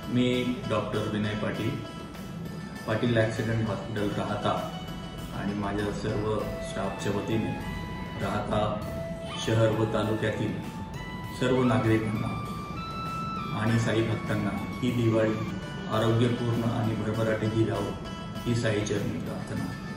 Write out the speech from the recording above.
मी doctor Vinay Patil accident hospital राहता आणि माझ्या सर्व स्टाफच्या वतीने राहता शहर व तालुक्यातील सर्व नागरिकांना आणि साई भक्तांना ही दिवाळी आरोग्यपूर्ण आणि भरभराटीची जावो ही साईचरणी प्रार्थना।